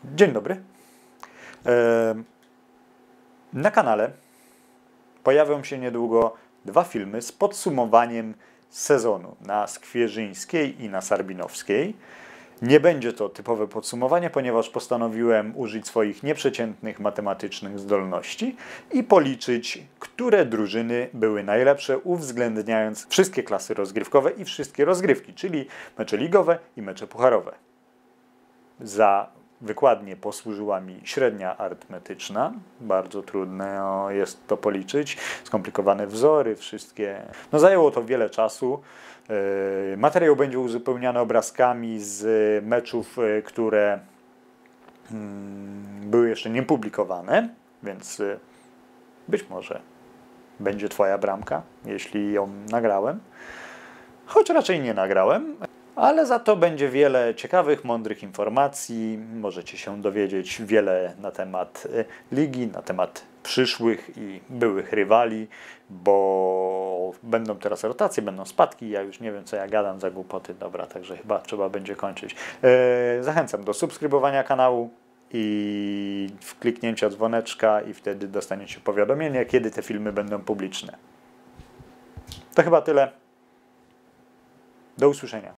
Dzień dobry. Na kanale pojawią się niedługo dwa filmy z podsumowaniem sezonu na Skwierzyńskiej i na Sarbinowskiej. Nie będzie to typowe podsumowanie, ponieważ postanowiłem użyć swoich nieprzeciętnych matematycznych zdolności i policzyć, które drużyny były najlepsze, uwzględniając wszystkie klasy rozgrywkowe i wszystkie rozgrywki, czyli mecze ligowe i mecze pucharowe. Za wykładnie posłużyła mi średnia arytmetyczna. Bardzo trudne jest to policzyć. Skomplikowane wzory, wszystkie. Zajęło to wiele czasu. Materiał będzie uzupełniany obrazkami z meczów, które były jeszcze nie publikowane, więc być może będzie Twoja bramka, jeśli ją nagrałem. Choć raczej nie nagrałem. Ale za to będzie wiele ciekawych, mądrych informacji. Możecie się dowiedzieć wiele na temat ligi, na temat przyszłych i byłych rywali, bo będą teraz rotacje, będą spadki. Ja już nie wiem, co ja gadam za głupoty. Dobra, także chyba trzeba będzie kończyć. Zachęcam do subskrybowania kanału i kliknięcia dzwoneczka i wtedy dostaniecie powiadomienie, kiedy te filmy będą publiczne. To chyba tyle. Do usłyszenia.